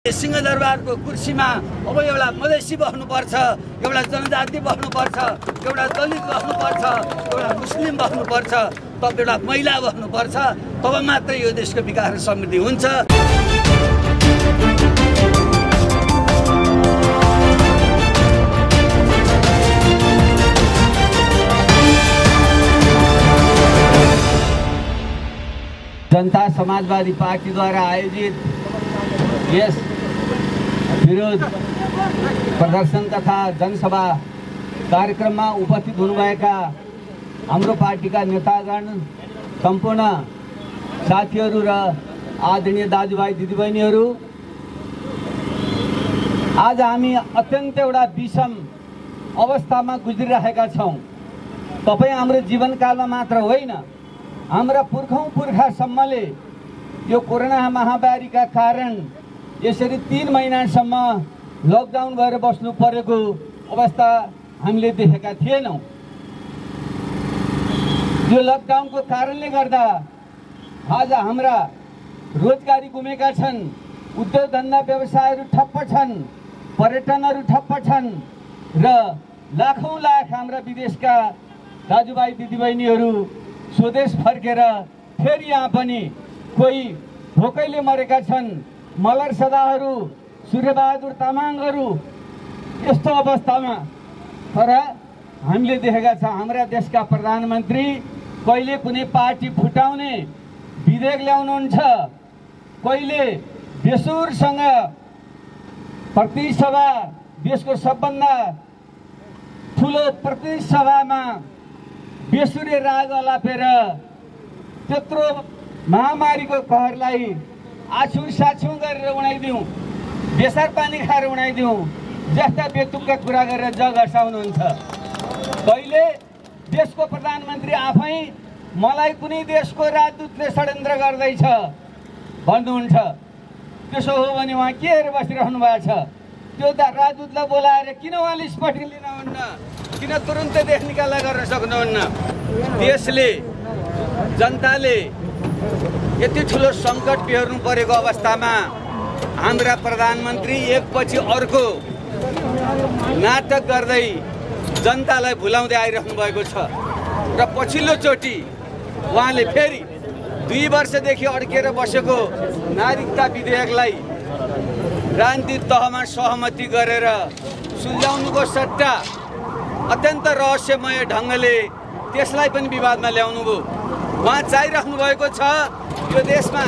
सिंहदरबारको कुर्सीमा अब एउटा मधेसी बस्नुपर्छ, एउटा जनजाति बस्नुपर्छ, एउटा दलित बस्नुपर्छ, एउटा मुस्लिम बस्नुपर्छ, तब एउटा महिला बस्नुपर्छ, तब मात्रै यो देशको विकास र समृद्धि हुन्छ। जनता समाजवादी पार्टीद्वारा आयोजित यस विरोध प्रदर्शन तथा जनसभा कार्यक्रममा उपस्थित हुनुभएका हाम्रो पार्टीका नेतागण, सम्पूर्ण साथीहरू र आदरणीय दाजुभाइ दिदीबहिनीहरू, आज हामी अत्यन्त एउटा विषम अवस्थामा गुज्रिरहेका छौँ। तपाईँ हाम्रो जीवनकालमा मात्र होइन, हाम्रा पुर्खासम्मले यो कोरोना महामारीका कारण यसरी 3 महिनासम्म लकडाउन गरेर बस्नु परेको अवस्था हामीले देखेका थिएनौँ। यो लकडाउनको कारणले गर्दा आज हाम्रा रोजगारी गुमेका छन्, उद्योग धन्दा व्यवसायहरू ठप्प छन्, पर्यटनहरू ठप्प छन् र लाखौँ लाख हाम्रा विदेशका दाजुभाइ दिदीबहिनीहरू स्वदेश फर्केर फेरि यहाँ पनि कोही भोकैले मरेका छन्। मलर सदाहरू, सूर्यबहादुर तामाङहरू यस्तो अवस्थामा, तर हामीले देखेका छौँ हाम्रा देशका प्रधानमन्त्री कहिले कुनै पार्टी फुटाउने विधेयक ल्याउनुहुन्छ, कहिले बेसुरसँग प्रतिनिधि सभा, देशको सबभन्दा ठुलो प्रतिनिधि सभामा बेसुरे राग अलापेर त्यत्रो महामारीको कहरलाई आछु साछु गरेर उडाइदिउँ, बेसार पानी खाएर उडाइदिउँ जस्ता बेतुकका कुरा गरेर जग हर्साउनुहुन्छ। कहिले देशको प्रधानमन्त्री आफै मलाई कुनै देशको राजदूतले षड्यन्त्र गर्दैछ भन्नुहुन्छ। त्यसो हो भने उहाँ के हेरेर बसिरहनु भएको छ? त्यो राजदूतलाई बोलाएर किन उहाँले स्पष्टीकरण लिनुहुन्न? किन तुरुन्तै देश निकाला गर्न सक्नुहुन्न? देशले, जनताले यति ठुलो सङ्कट बेहोर्नु परेको अवस्थामा हाम्रा प्रधानमन्त्री एकपछि अर्को नाटक गर्दै जनतालाई भुलाउँदै आइरहनु भएको छ र पछिल्लोचोटि उहाँले फेरि 2 वर्षदेखि अड्केर बसेको नागरिकता विधेयकलाई राजनीतिक तहमा सहमति गरेर सुल्झाउनुको सट्टा अत्यन्त रहस्यमय ढङ्गले त्यसलाई पनि विवादमा ल्याउनु भयो। उहाँ चाहिरहनु भएको छ यो देशमा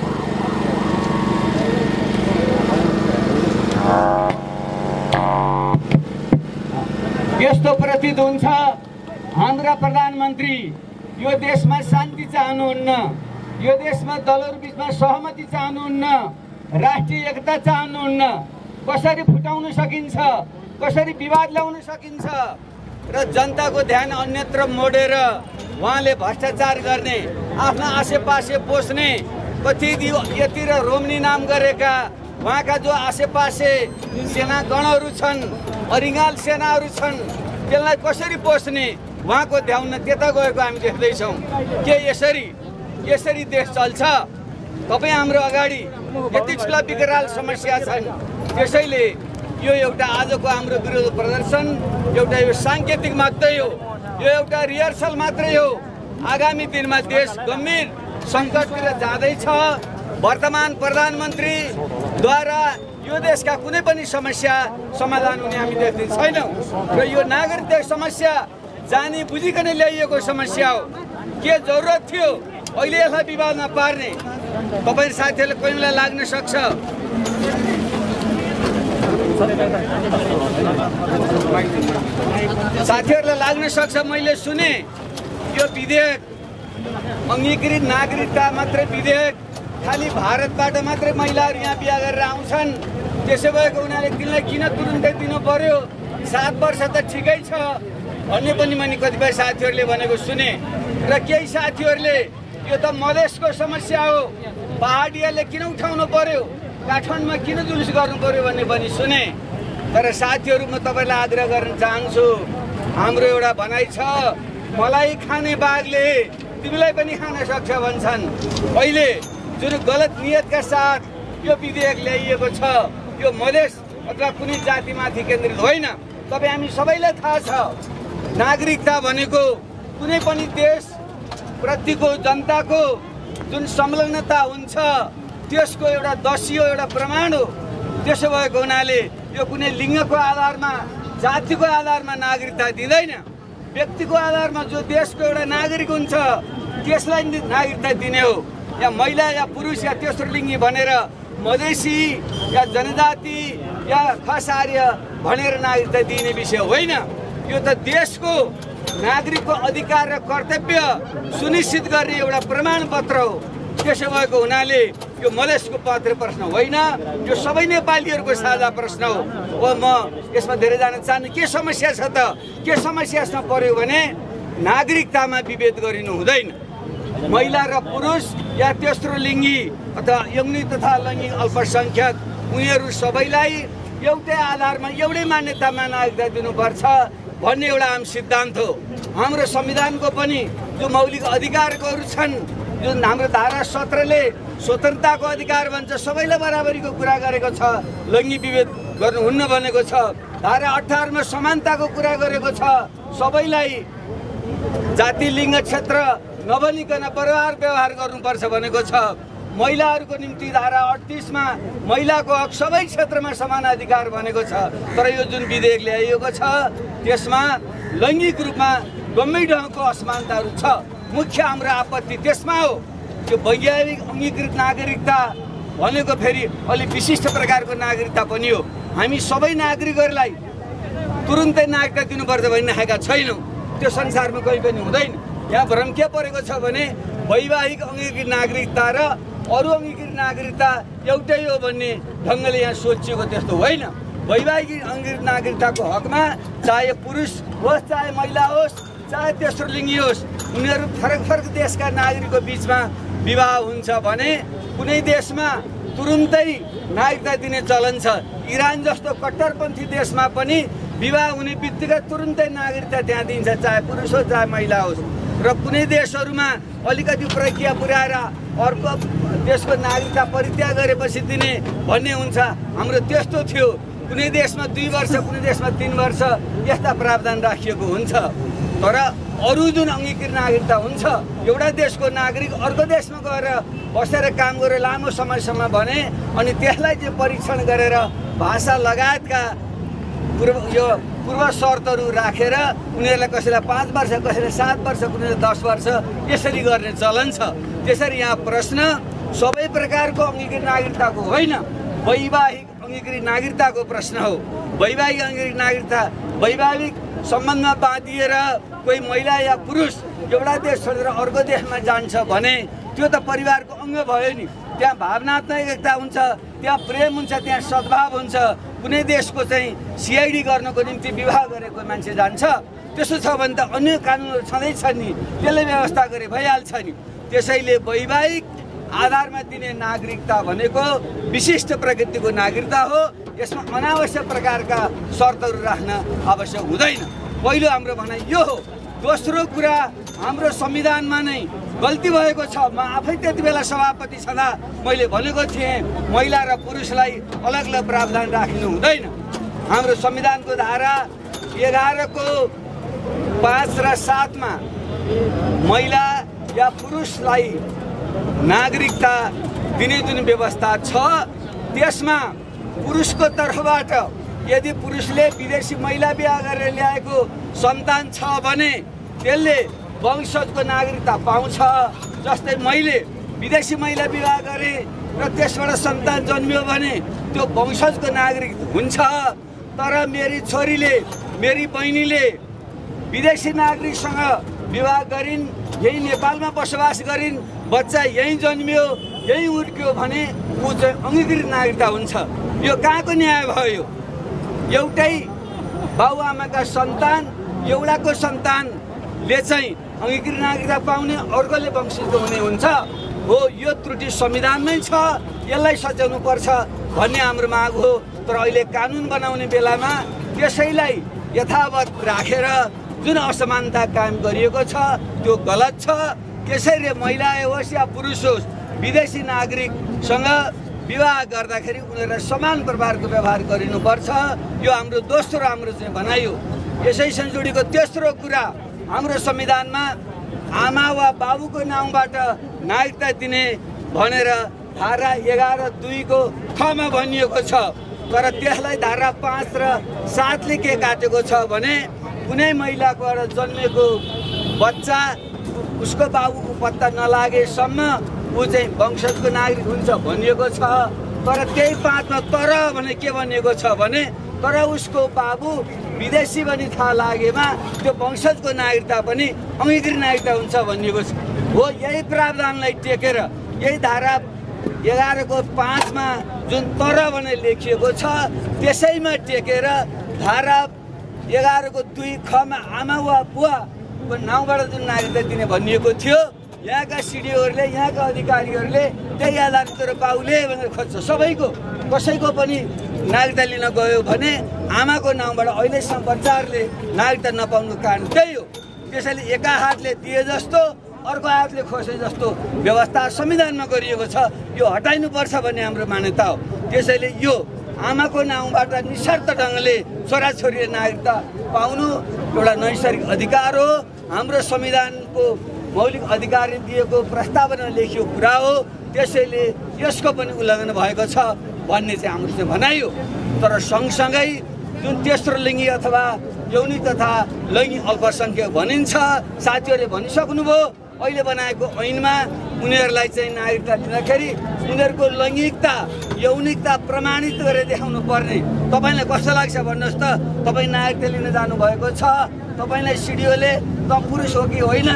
यस्तो प्रतीत हुन्छ हाम्रा प्रधानमन्त्री यो देशमा शान्ति चाहनुहुन्न, यो देशमा दलहरू बिचमा सहमति चाहनुहुन्न, राष्ट्रिय एकता चाहनुहुन्न। कसरी फुटाउन सकिन्छ, कसरी विवाद ल्याउन सकिन्छ र जनताको ध्यान अन्यत्र मोडेर उहाँले भ्रष्टाचार गर्ने, आफ्ना आसेपासे पोस्ने, कति यति र रोमनी नाम गरेका उहाँका जो आसेपासे सेनागणहरू छन्, अरिङ्गाल सेनाहरू छन्, त्यसलाई कसरी पोस्ने उहाँको ध्यान त्यता गएको हामी देख्दैछौँ। के यसरी देश चल्छ? तपाईँ हाम्रो अगाडि यति ठुला विकराल समस्या छन्। त्यसैले यो एउटा आजको हाम्रो विरोध प्रदर्शन एउटा यो साङ्केतिक मात्रै हो, यो एउटा रिहर्सल मात्रै हो। आगामी दिनमा देश गम्भीर सङ्कटतिर जाँदैछ। वर्तमान प्रधानमन्त्रीद्वारा यो देशका कुनै पनि समस्या समाधान हुने हामी देख्दै छैनौँ र यो नागरिकता समस्या जानी बुझिकन ल्याइएको समस्या हो। के जरुरत थियो अहिले यसलाई विवादमा पार्ने? तपाईँ साथीहरूले कोही बेला लाग्न सक्छ मैले सुने यो विधेयक अङ्गीकृत नागरिकता मात्रै विधेयक खालि भारतबाट मात्रै महिलाहरू यहाँ बिहा गरेर आउँछन्, त्यसो भएको उनीहरूले तिनलाई किन तुरुन्तै दिनु पर्यो? 7 वर्ष त ठिकै छ भन्ने पनि मैले कतिपय साथीहरूले भनेको सुने र केही साथीहरूले यो त मधेसको समस्या हो, पहाडियाले किन उठाउनु पर्यो, काठमाडौँमा किन जुलुस गर्नु पर्यो भन्ने पनि सुने। तर साथीहरू, म तपाईँलाई आग्रह गर्न चाहन्छु, हाम्रो एउटा भनाइ छ, मलाई खाने बाघले तिमीलाई पनि खान सक्छ भन्छन्। अहिले जुन गलत नियतका साथ यो विधेयक ल्याइएको छ यो मधेस अथवा कुनै जातिमाथि केन्द्रित होइन। तपाईँ हामी सबैलाई थाहा छ नागरिकता भनेको कुनै पनि देश प्रतिको जनताको जुन संलग्नता हुन्छ त्यसको एउटा दस्यो एउटा प्रमाण हो। त्यसो भएको हुनाले यो कुनै लिङ्गको आधारमा जातिको आधारमा नागरिकता दिँदैन। व्यक्तिको आधारमा जो देशको एउटा नागरिक हुन्छ त्यसलाई नागरिकता दिने हो। या महिला या पुरुष या तेस्रो लिङ्गी भनेर मधेसी या जनजाति या खास आर्य भनेर नागरिकता दिने विषय होइन। यो त देशको नागरिकको अधिकार र कर्तव्य सुनिश्चित गर्ने एउटा प्रमाणपत्र हो। त्यसो भएको हुनाले यो मधेसको पात्र प्रश्न होइन, यो सबै नेपालीहरूको साझा प्रश्न हो। म यसमा धेरै जान चाहन्न। के समस्या छ त? के समस्यामा पर्यो भने नागरिकतामा विभेद गरिनु हुँदैन। महिला र पुरुष या तेस्रो लिङ्गी अथवा यौनी तथा लैङ्गिक अल्पसङ्ख्यक उनीहरू सबैलाई एउटै आधारमा एउटै मान्यतामा नागरिकता दिनुपर्छ भन्ने एउटा आम सिद्धान्त हो। हाम्रो संविधानको पनि जो मौलिक अधिकारहरू छन्, जुन हाम्रो धारा 17ले स्वतन्त्रताको अधिकार भन्छ, सबैलाई बराबरीको कुरा गरेको छ, लैङ्गिक विभेद गर्नुहुन्न भनेको छ। धारा 18 मा समानताको कुरा गरेको छ, सबैलाई जाति लिङ्ग क्षेत्र नभनिकन बराबर व्यवहार गर्नुपर्छ भनेको छ। महिलाहरूको निम्ति धारा 38 मा महिलाको हक सबै क्षेत्रमा समान अधिकार भनेको छ। तर यो जुन विधेयक ल्याइएको छ त्यसमा लैङ्गिक रूपमा गम्भीर ढङ्गको असमानताहरू छ। मुख्य हाम्रो आपत्ति त्यसमा हो। त्यो वैज्ञानिक अङ्गीकृत नागरिकता भनेको फेरि अलिक विशिष्ट प्रकारको नागरिकता पनि हो। हामी सबै नागरिकहरूलाई तुरुन्तै नागरिकता दिनुपर्छ भनिराखेका छैनौँ। त्यो संसारमा कहीँ पनि हुँदैन। यहाँ भ्रम के परेको छ भने वैवाहिक अङ्गीकृत नागरिकता र अरू अङ्गीकृत नागरिकता एउटै हो भन्ने ढङ्गले यहाँ सोचिएको त्यस्तो होइन। वैवाहिक अङ्गीकृत नागरिकताको हकमा चाहे पुरुष होस्, चाहे महिला होस्, चाहे तेस्रो लिङ्गी होस्, उनीहरू फरक फरक देशका नागरिकको बिचमा विवाह हुन्छ भने कुनै देशमा तुरुन्तै नागरिकता दिने चलन छ। इरान जस्तो कट्टरपन्थी देशमा पनि विवाह हुने बित्तिकै तुरुन्तै नागरिकता त्यहाँ दिन्छ, चाहे पुरुष होस् चाहे महिला होस्। र कुनै देशहरूमा अलिकति प्रक्रिया पुर्याएर अर्को देशको नागरिकता परित्याग गरेपछि दिने भन्ने हुन्छ। हाम्रो त्यस्तो थियो। कुनै देशमा 2 वर्ष, कुनै देशमा 3 वर्ष यस्ता प्रावधान राखिएको हुन्छ। तर अरू जुन अङ्गीकृत नागरिकता हुन्छ, एउटा देशको नागरिक अर्को देशमा गएर बसेर काम गरेर लामो समयसम्म भने अनि त्यसलाई चाहिँ परीक्षण गरेर भाषा लगायतका पूर्व शर्तहरू राखेर उनीहरूलाई कसैलाई 5 वर्ष, कसैलाई 7 वर्ष, कसैलाई 10 वर्ष यसरी गर्ने चलन छ। त्यसरी यहाँ प्रश्न सबै प्रकारको अङ्गीकृत नागरिकताको होइन, वैवाहिक अङ्गीकृत नागरिकताको प्रश्न हो। वैवाहिक अङ्गीकृत नागरिकता वैवाहिक सम्बन्धमा बाँधिएर कोही महिला या पुरुष एउटा देश छोडेर अर्को देशमा जान्छ भने त्यो त परिवारको अङ्ग भयो नि। त्यहाँ भावनात्मक एकता हुन्छ, त्यहाँ प्रेम हुन्छ, त्यहाँ सद्भाव हुन्छ। कुनै देशको चाहिँ सिआइडी गर्नको निम्ति विवाह गरेको मान्छे जान्छ, त्यसो छ भने त अन्य कानुनहरू छँदैछ नि, त्यसले व्यवस्था गरे भइहाल्छ नि। त्यसैले वैवाहिक आधारमा दिने नागरिकता भनेको विशिष्ट प्रकृतिको नागरिकता हो। यसमा अनावश्यक प्रकारका शर्तहरू राख्न आवश्यक हुँदैन। पहिलो हाम्रो भनाइ यो हो। दोस्रो कुरा, हाम्रो संविधानमा नै गल्ती भएको छ। म आफै त्यति बेला सभापति छँदा मैले भनेको थिएँ महिला र पुरुषलाई अलग अलग प्रावधान राख्नु हुँदैन। हाम्रो संविधानको धारा 11 को 5 र 7 मा महिला या पुरुषलाई नागरिकता दिने जुन व्यवस्था छ त्यसमा पुरुषको तर्फबाट यदि पुरुषले विदेशी महिला बिहा गरेर ल्याएको सन्तान छ भने त्यसले वंशजको नागरिकता पाउँछ। जस्तै मैले विदेशी महिला विवाह गरेँ र त्यसबाट सन्तान जन्मियो भने त्यो वंशजको नागरिक हुन्छ। तर मेरी छोरीले, मेरी बहिनीले विदेशी नागरिकसँग विवाह गरिन्, यही नेपालमा बसोबास गरिन्, बच्चा यहीँ जन्मियो, यहीँ हुर्क्यो भने ऊ चाहिँ अङ्गीकृत नागरिकता हुन्छ। यो कहाँको न्याय भयो? एउटै बाबुआमाका सन्तान, एउटाको सन्तानले चाहिँ अङ्गीकृत नागरिकता पाउने, अर्कोले वंशजको हुने हुन्छ हो। यो त्रुटि संविधानमै छ, यसलाई सच्याउनु पर्छ भन्ने हाम्रो माग हो। तर अहिले कानुन बनाउने बेलामा त्यसैलाई यथावत राखेर जुन असमानता कायम गरिएको छ त्यो गलत छ। त्यसैले महिला होस् या पुरुष होस् विदेशी नागरिकसँग विवाह गर्दाखेरि उनीहरूलाई समान प्रकारको व्यवहार गरिनुपर्छ। यो हाम्रो दोस्रो हाम्रो चाहिँ भनाइ हो। यसैसँग जोडिएको तेस्रो कुरा, हाम्रो संविधानमा आमा वा बाबुको नामबाट नागरिकता दिने भनेर धारा 11(2) को खमा भनिएको छ। तर त्यसलाई धारा 5 र 7 ले के काटेको छ भने कुनै महिलाकोबाट जन्मेको बच्चा उसको बाबुको पत्ता नलागेसम्म ऊ चाहिँ वंशजको नागरिक हुन्छ भनिएको छ। तर त्यही 5 मा तर भने के भनिएको छ भने तर उसको बाबु विदेशी पनि थाहा लागेमा त्यो वंशजको नागरिकता पनि अङ्गीकृत नागरिकता हुन्छ भनिएको छ। हो, यही प्रावधानलाई टेकेर यही धारा 11 को 5 मा जुन तर भने लेखिएको छ त्यसैमा टेकेर धारा 11 को 2 ख मा आमा वा बुवाको नाउँबाट जुन नागरिकता दिने भनिएको थियो, यहाँका सिडिओहरूले यहाँका अधिकारीहरूले त्यही आधारमा तर बाउले भनेर खोज्छ। सबैको कसैको पनि नागरिकता लिन गयो भने आमाको नाउँबाट अहिलेसम्म बच्चाहरूले नागरिकता नपाउनुको कारण त्यही हो। त्यसैले एका हातले दिए जस्तो अर्को हातले खोसे जस्तो व्यवस्था संविधानमा गरिएको छ। यो हटाइनुपर्छ भन्ने हाम्रो मान्यता हो। त्यसैले यो आमाको नाउँबाट निशर्त ढङ्गले छोराछोरीले नागरिकता पाउनु एउटा नैसर्गिक अधिकार हो। हाम्रो संविधानको मौलिक अधिकार दिएको प्रस्तावना लेखिएको कुरा हो। त्यसैले यसको पनि उल्लङ्घन भएको छ भन्ने चाहिँ हाम्रो चाहिँ भनाइ हो। तर सँगसँगै जुन तेस्रो लिङ्गी अथवा यौनिक तथा लैङ्गिक अल्पसङ्ख्यक भनिन्छ, साथीहरूले भनिसक्नुभयो। अहिले बनाएको ऐनमा उनीहरूलाई चाहिँ नागरिकता लिँदाखेरि उनीहरूको लैङ्गिकता यौनिकता प्रमाणित गरेर देखाउनु पर्ने। तपाईँलाई कस्तो लाग्छ भन्नुहोस् त? तपाईँ नागरिकता लिन जानुभएको छ, तपाईँलाई सिडिओले त पुरुष हो कि होइन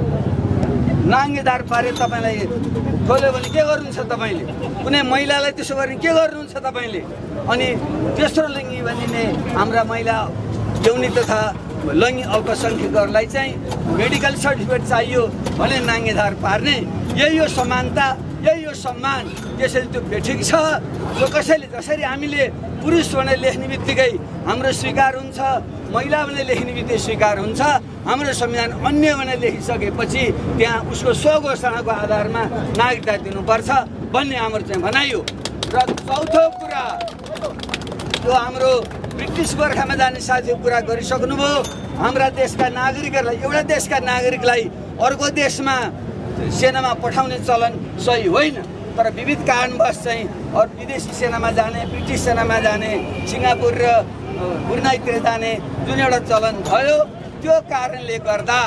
नाङ्गेदार पारे तपाईँलाई खोल्यो भने के गर्नुहुन्छ तपाईँले? कुनै महिलालाई त्यसो गर्ने के गर्नुहुन्छ तपाईँले? अनि तेस्रो लिङ्गी भनिने हाम्रा महिला यौनिक तथा लैङ्गिक अल्पसङ्ख्यकहरूलाई चाहिँ मेडिकल सर्टिफिकेट चाहियो भने नाङ्गेदार पार्ने। यही हो समानता, यही हो सम्मान। त्यसैले त्यो बेठिक छ। जो कसैले जसरी हामीले पुरुष भनेर लेख्ने बित्तिकै हाम्रो स्वीकार हुन्छ, महिला भनेर लेख्ने बित्तिकै स्वीकार हुन्छ, हाम्रो संविधान अन्य भनेर लेखिसकेपछि त्यहाँ उसको स्वघोषणाको आधारमा नागरिकता दिनुपर्छ भन्ने हाम्रो चाहिँ भनाइ हो। र चौथो कुरा, जो हाम्रो ब्रिटिस गोर्खामा जाने साथीको कुरा गरिसक्नुभयो। हाम्रा देशका नागरिकहरूलाई, एउटा देशका नागरिकलाई अर्को देशमा सेनामा पठाउने चलन सही होइन। तर विविध कारणवश चाहिँ अरू विदेशी सेनामा जाने, ब्रिटिस सेनामा जाने, सिङ्गापुर र ब्रुनाईतिर जाने जुन एउटा चलन भयो, त्यो कारणले गर्दा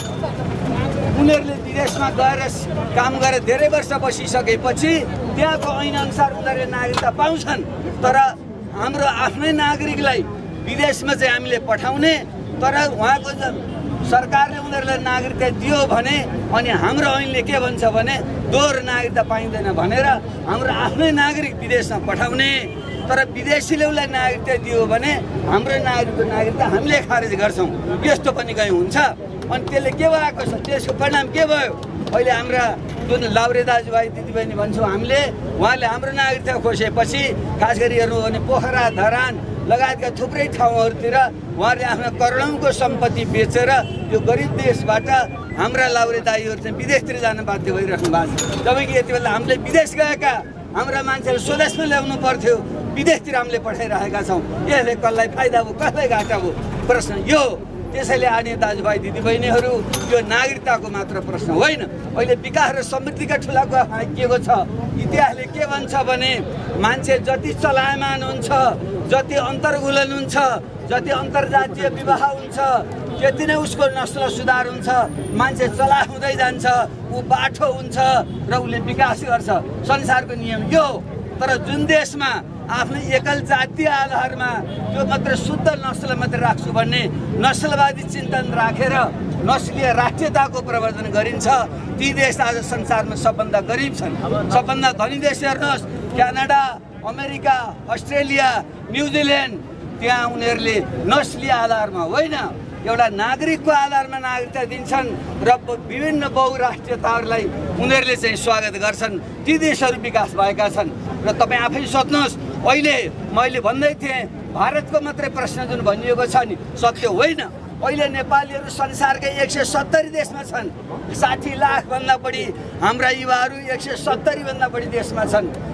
उनीहरूले विदेशमा गएर काम गरेर धेरै वर्ष बसिसकेपछि त्यहाँको ऐनअनुसार उनीहरूले नागरिकता पाउँछन्। तर हाम्रो आफ्नै नागरिकलाई विदेशमा चाहिँ हामीले पठाउने, तर उहाँको सरकारले उनीहरूलाई नागरिकता दियो भने अनि हाम्रो ऐनले के भन्छ भने दोहोरो नागरिकता पाइँदैन भनेर हाम्रो आफ्नै नागरिक विदेशमा पठाउने। तर विदेशीले उसलाई नागरिकता दियो भने हाम्रो नागरिकको नागरिकता हामीले खारेज गर्छौँ। यस्तो पनि कहीँ हुन्छ। अनि त्यसले के भएको छ? त्यसको परिणाम के भयो? अहिले हाम्रा जुन लाउरे दाजुभाइ दिदीबहिनी भन्छौँ हामीले, उहाँले हाम्रो नागरिकता खोसेपछि खास गरी हेर्नु भने पोखरा, धरान लगायतका थुप्रै ठाउँहरूतिर उहाँहरूले आफ्नो करोडौँको सम्पत्ति बेचेर यो गरिब देशबाट हाम्रा लाउरे दाईहरू चाहिँ विदेशतिर जान बाध्य भइराख्नु भएको छ। जबकि यति बेला हामीले विदेश गएका हाम्रा मान्छेहरू स्वदेशमा ल्याउनु पर्थ्यो, विदेशतिर हामीले पठाइरहेका छौँ। यसले कसलाई फाइदा भयो, कसलाई घाटा भयो? प्रश्न यो। त्यसैले आदरणीय दाजुभाइ दिदीबहिनीहरू, यो नागरिकताको मात्र प्रश्न होइन। अहिले विकास र समृद्धिका ठुला कुरा हाकिएको छ। इतिहासले के भन्छ भने मान्छे जति चलायमान हुन्छ, जति अन्तर्गुलन हुन्छ, जति अन्तर्जातीय विवाह हुन्छ, त्यति नै उसको नस्ल सुधार हुन्छ। मान्छे चला हुँदै जान्छ, ऊ बाठो हुन्छ र उसले विकास गर्छ। संसारको नियम यो। तर जुन देशमा आफ्नो एकल जातीय आधारमा त्यो मात्र शुद्ध नस्ल मात्र राख्छु भन्ने नस्लवादी चिन्तन राखेर नस्लीय राष्ट्रियताको प्रवर्धन गरिन्छ, ती देश आज संसारमा सबभन्दा गरिब छन्। सबभन्दा धनी देश हेर्नुहोस्, क्यानाडा, अमेरिका, अस्ट्रेलिया, न्युजिल्यान्ड, त्यहाँ उनीहरूले नस्लीय आधारमा होइन, एउटा नागरिकको आधारमा नागरिकता दिन्छन् र विभिन्न बहुराष्ट्रियताहरूलाई उनीहरूले चाहिँ स्वागत गर्छन्। ती देशहरू विकास भएका छन्। र तपाईँ आफै सोध्नुहोस्, अहिले मैले भन्दै थिएँ भारतको मात्रै प्रश्न जुन भनिएको छ नि, सत्य होइन। अहिले नेपालीहरू संसारकै 170 देशमा छन्। 60 लाखभन्दा बढी हाम्रा युवाहरू 170 भन्दा बढी देशमा छन्।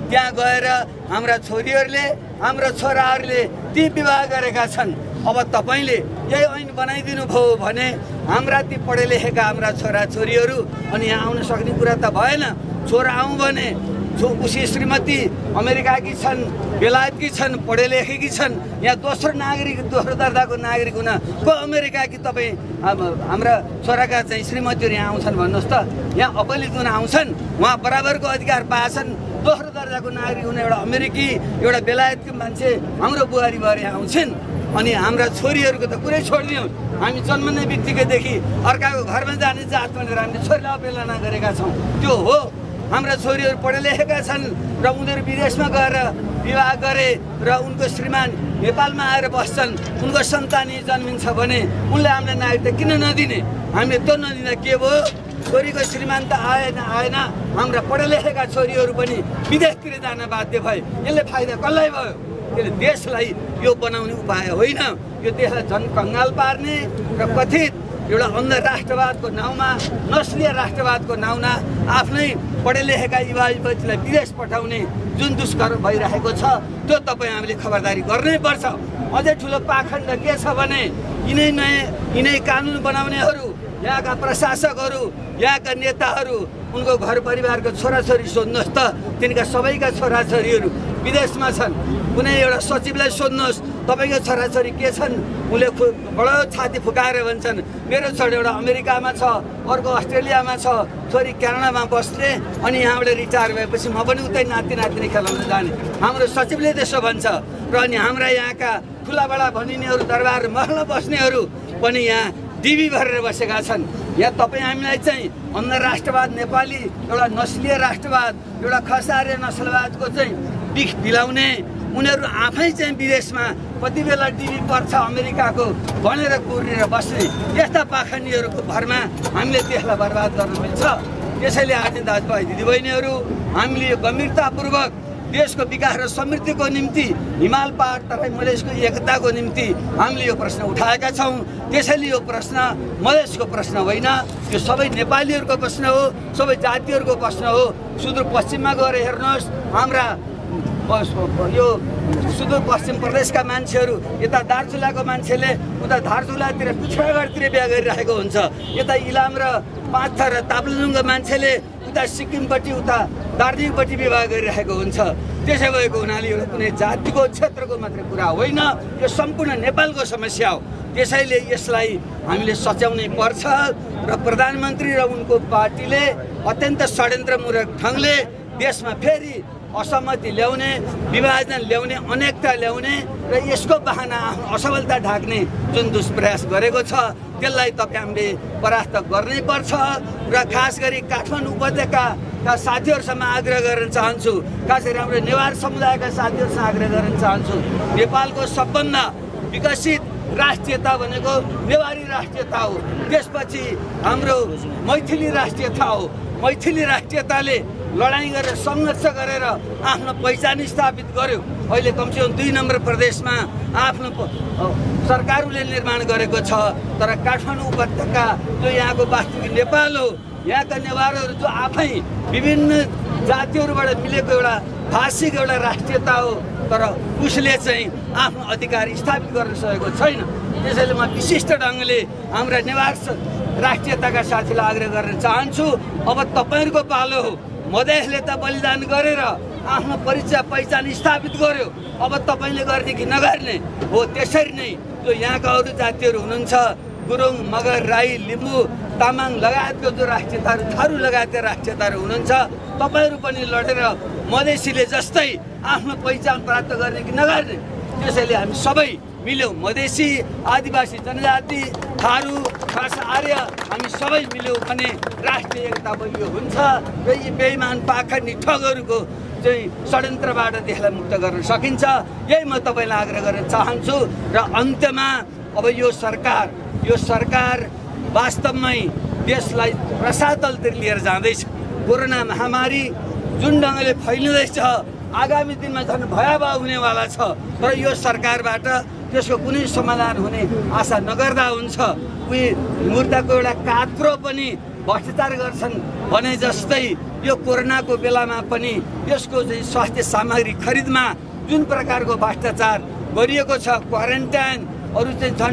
त्यहाँ गएर हाम्रा छोरीहरूले हाम्रा छोराहरूले ती विवाह गरेका छन्। अब तपाईँले यही ऐन बनाइदिनु भयो भने हाम्रा ती पढे लेखेका हाम्रा छोराछोरीहरू अनि यहाँ आउन सक्ने कुरा त भएन। छोरा आउँ भने उसी श्रीमती अमेरिकाकी छन्, बेलायतकी छन्, पढे लेखेकी छन्। यहाँ दोस्रो दर्जाको नागरिक हुन को अमेरिकाकी तपाईँ हाम्रा छोराका चाहिँ श्रीमतीहरू यहाँ आउँछन् भन्नुहोस् त। यहाँ अपलित हुन आउँछन्, उहाँ बराबरको अधिकार पाएछन्। दोस्रो दर्जाको नागरिक हुन एउटा अमेरिकी एउटा बेलायतको मान्छे हाम्रो बुहारी भएर आउँछन्। अनि हाम्रा छोरीहरूको त कुरै छोडिदिउँ, हामी जन्मने बित्तिकैदेखि अर्काको घरमा जाने जात भनेर हामीले छोरीलाई अपेलना गरेका छौँ। त्यो हो, हाम्रा छोरीहरू पढे लेखेका छन् र उनीहरू विदेशमा गएर विवाह गरे र उनको श्रीमान नेपालमा आएर बस्छन्, उनको सन्तानी जन्मिन्छ भने उनले हामीलाई नागरिकता किन नदिने? हामीले त्यो नदिँदा के भयो? छोरीको श्रीमान त आएन, हाम्रा पढे लेखेका छोरीहरू पनि विदेशतिर जान बाध्य भए। यसले फाइदा कसलाई भयो? यसले देशलाई यो बनाउने उपाय होइन, यो देशलाई झन् कङ्गाल पार्ने र कथित एउटा अन्ध राष्ट्रवादको नाउँमा, नस्लीय राष्ट्रवादको नाउँमा आफ्नै पढे लेखेका युवा युवतीलाई विदेश पठाउने जुन दुष्कर्म भइरहेको छ त्यो तपाईँ हामीले खबरदारी गर्नै पर्छ। अझै ठुलो पाखण्ड के छ भने यिनै कानुन बनाउनेहरू, यहाँका प्रशासकहरू, यहाँका नेताहरू, उनको घर परिवारको छोराछोरी सोध्नुहोस् त, तिनका सबैका छोराछोरीहरू विदेशमा छन्। कुनै एउटा सचिवलाई सोध्नुहोस् तपाईँको छोराछोरी के छन्, उसले बडो छाती फुकाएर भन्छन् मेरो छोरी एउटा अमेरिकामा छ, अर्को अस्ट्रेलियामा छ, छोरी क्यानाडामा बस्ने, अनि यहाँबाट रिटायर भएपछि म पनि उतै नाति नातिनी खेलाउन जाने। हाम्रो सचिवले त्यसो भन्छ। र अनि हाम्रा यहाँका ठुलाबडा भनिनेहरू, दरबार महलमा बस्नेहरू पनि यहाँ डिबी भरेर बसेका छन्। यहाँ तपाईँ हामीलाई चाहिँ अन्ध राष्ट्रवाद, नेपाली एउटा नस्लीय राष्ट्रवाद, एउटा खसारे नस्लवादको चाहिँ बिख पिलाउने, उनीहरू आफै चाहिँ विदेशमा कति बेला डिबी पर्छ अमेरिकाको भनेर कुरेर बस्ने यस्ता पाखण्डीहरूको भरमा हामीले देशलाई बर्बाद गर्न मिल्छ। त्यसैले आदरणीय दाजुभाइ दिदीबहिनीहरू, हामीले यो गम्भीरतापूर्वक देशको विकास र समृद्धिको निम्ति, हिमाल पहाड तराई मधेसको एकताको निम्ति हामीले यो प्रश्न उठाएका छौँ। त्यसैले यो प्रश्न मधेसको प्रश्न होइन, यो सबै नेपालीहरूको प्रश्न हो, सबै जातिहरूको प्रश्न हो। सुदूरपश्चिममा गएर हेर्नुहोस्, हाम्रा यो सुदूरपश्चिम प्रदेशका मान्छेहरू, यता दार्चुलाको मान्छेले उता धारचुलातिर पिछडागढतिर बिहा गरिरहेको हुन्छ, यता इलाम र पाथर र ताप्लेजुङको मान्छेले उता सिक्किमपट्टि, उता दार्जिलिङपट्टि विवाह गरिरहेको हुन्छ। त्यसै भएको हुनाले यो कुनै जातिको क्षेत्रको मात्रै कुरा होइन, यो सम्पूर्ण नेपालको समस्या हो। त्यसैले यसलाई हामीले सच्याउनै पर्छ र प्रधानमन्त्री र उनको पार्टीले अत्यन्त षड्यन्त्रमूलक ढङ्गले देशमा फेरि असहमति ल्याउने, विभाजन ल्याउने, अनेकता ल्याउने र यसको बहाना आफ्नो असफलता ढाक्ने जुन दुष्प्रयास गरेको छ त्यसलाई तपाईँ हामीले परास्त गर्नै पर्छ। र खास गरी काठमाडौँ उपत्यकाका साथीहरूसँग आग्रह गर्न चाहन्छु, खास गरी हाम्रो नेवार समुदायका साथीहरूसँग आग्रह गर्न चाहन्छु, नेपालको सबभन्दा विकसित राष्ट्रियता भनेको नेवारी राष्ट्रियता हो, त्यसपछि हाम्रो मैथिली राष्ट्रियता हो। मैथिली राष्ट्रियताले लडाइँ गरेर सङ्घर्ष गरेर आफ्नो पहिचान स्थापित गर्यो। अहिले कमसेकम 2 नम्बर प्रदेशमा आफ्नो सरकारले निर्माण गरेको छ। तर काठमाडौँ उपत्यका जो यहाँको वास्तविक नेपाल हो, यहाँका नेवारहरू जो आफै विभिन्न जातिहरूबाट मिलेको एउटा भाषिक एउटा राष्ट्रियता हो, तर उसले चाहिँ आफ्नो अधिकार स्थापित गर्न सकेको छैन। त्यसैले म विशिष्ट ढङ्गले हाम्रा नेवार राष्ट्रियताका साथीलाई आग्रह गर्न चाहन्छु, अब तपाईँहरूको पालो हो। मधेसले त बलिदान गरेर आफ्नो परिचय पहिचान स्थापित गर्यो, अब तपाईँले गर्ने कि नगर्ने हो। त्यसरी नै जो यहाँका अरू जातिहरू हुनुहुन्छ, गुरुङ, मगर, राई, लिम्बू, तामाङ लगायतको जो राष्ट्रियताहरू, थारू लगायतका राष्ट्रियताहरू हुनुहुन्छ, तपाईँहरू पनि लडेर मधेसीले जस्तै आफ्नो पहिचान प्राप्त गर्ने कि नगर्ने। त्यसैले हामी सबै मिल्यौँ, मधेसी, आदिवासी जनजाति, थारू, खासा, आर्य, हामी सबै मिल्यौँ भने राष्ट्रिय एकता बलियो हुन्छ र यी बेइमान पाखण्डी ठगहरूको चाहिँ षड्यन्त्रबाट देशलाई मुक्त गर्न सकिन्छ। यही म तपाईँलाई आग्रह गर्न चाहन्छु। र अन्त्यमा अब यो सरकार वास्तवमै देशलाई रसातलतिर लिएर जाँदैछ। कोरोना महामारी जुन ढङ्गले फैलिँदैछ, आगामी दिनमा झन् भयावह हुनेवाला छ। तर यो सरकारबाट त्यसको कुनै समाधान हुने आशा नगर्दा हुन्छ। उही मुर्दाको एउटा कात्रो पनि भ्रष्टाचार गर्छन् भने जस्तै यो कोरोनाको बेलामा पनि यसको चाहिँ स्वास्थ्य सामग्री खरिदमा जुन प्रकारको भ्रष्टाचार गरिएको छ, क्वारेन्टाइनहरू चाहिँ झन्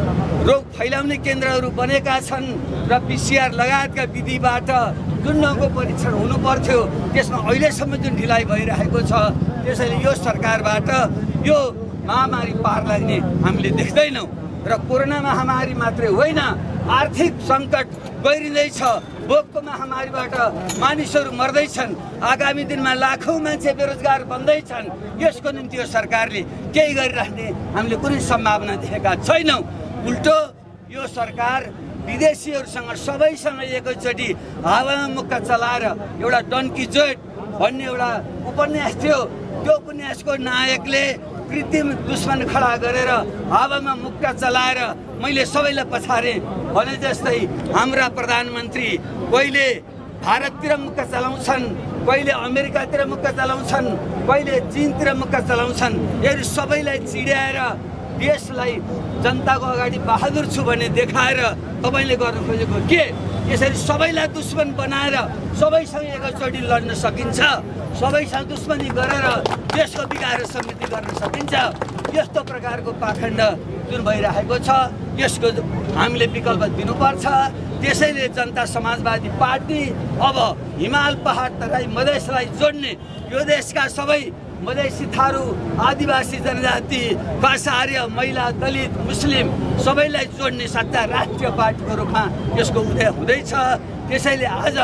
रोग फैलाउने केन्द्रहरू बनेका छन् र PCR लगायतका विधिबाट जुन ढङ्गको परीक्षण हुनुपर्थ्यो त्यसमा अहिलेसम्म जुन ढिलाइ भइरहेको छ, त्यसैले यो सरकारबाट यो महामारी पार लाग्ने हामीले देख्दैनौँ। र कोरोना महामारी मात्रै होइन, आर्थिक सङ्कट गइरहँदैछ, भोकको महामारीबाट मानिसहरू मर्दैछन्, आगामी दिनमा लाखौँ मान्छे बेरोजगार बन्दैछन्। यसको निम्ति यो सरकारले केही गरिराख्ने हामीले कुनै सम्भावना देखेका छैनौँ। उल्टो यो सरकार विदेशीहरूसँग सबैसँग एकैचोटि हावामा मुक्का चलाएर एउटा डन्की जोइट भन्ने एउटा उपन्यास थियो, त्यो उपन्यासको नायकले कृत्रिम दुश्मन खडा गरेर हावामा मुक्का चलाएर मैले सबैलाई पछारेँ भने जस्तै हाम्रा प्रधानमन्त्री कहिले भारततिर मुक्का चलाउँछन्, कहिले अमेरिकातिर मुक्का चलाउँछन्, कहिले चीनतिर मुक्का चलाउँछन्। यही सबैलाई चिड्याएर देशलाई जनताको अगाडि बहादुर छु भन्ने देखाएर तपाईँले गर्नु खोजेको के? यसरी सबैलाई दुश्मन बनाएर सबैसँग एकैचोटि लड्न सकिन्छ, सबैसँग दुश्मनी गरेर देशको विकास र समृद्धि गर्न सकिन्छ। यस्तो प्रकारको पाखण्ड जुन भइरहेको छ यसको हामीले विकल्प दिनुपर्छ। त्यसैले जनता समाजवादी पार्टी अब हिमाल पहाड तराई मधेसलाई जोड्ने यो देशका सबै मधेसी, थारू, आदिवासी जनजाति, भाषा, आर्य, महिला, दलित, मुस्लिम सबैलाई जोड्ने सच्चा राष्ट्रिय पार्टीको रूपमा यसको उदय हुँदैछ। त्यसैले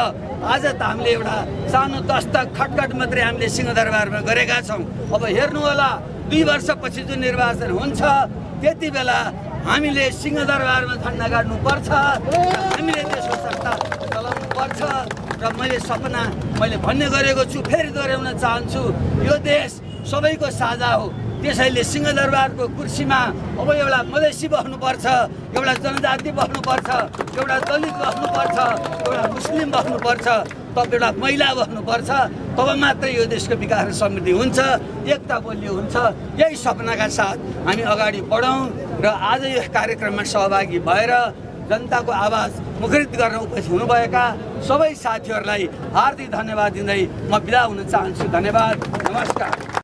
आज त हामीले एउटा सानो दस्तक खटखट मात्रै हामीले सिंहदरबारमा गरेका छौँ। अब हेर्नु होला 2 वर्षपछि जुन निर्वाचन हुन्छ त्यति बेला हामीले सिंहदरबारमा झन्डा गाड्नुपर्छ, हामीले देशको सत्ता चलाउनु पर्छ। र मैले भन्ने गरेको छु, फेरि दोहोऱ्याउन चाहन्छु, यो देश सबैको साझा हो। त्यसैले सिंहदरबारको कुर्सीमा अब एउटा मधेसी बस्नुपर्छ, एउटा जनजाति बस्नुपर्छ, एउटा दलित बस्नुपर्छ, एउटा मुस्लिम बस्नुपर्छ, तब एउटा महिला बस्नुपर्छ। तब मात्रै यो देशको विकास र समृद्धि हुन्छ, एकता बलियो हुन्छ। यही सपनाका साथ हामी अगाडि बढौँ र आज यो कार्यक्रममा सहभागी भएर जनताको आवाज मुखरित गर्न उपस्थित हुनुभएका सबै साथीहरूलाई हार्दिक धन्यवाद दिँदै म बिदा हुन चाहन्छु। धन्यवाद, नमस्कार।